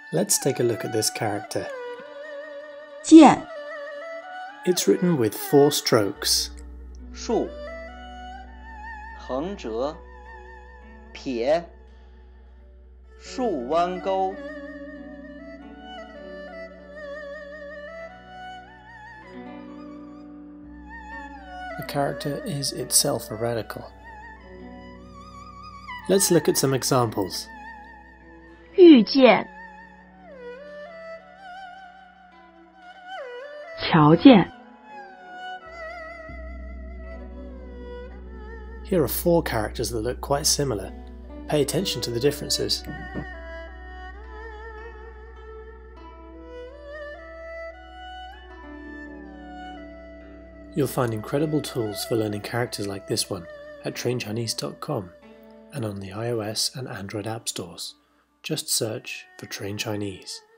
Let's take a look at this character. 剑 It's written with 4 strokes. 竖、横折、撇、竖弯钩。 The character is itself a radical. Let's look at some examples. 遇见瞧见 Here are 4 characters that look quite similar. Pay attention to the differences. You'll find incredible tools for learning characters like this one at trainchinese.com and on the iOS and Android app stores. Just search for Train Chinese.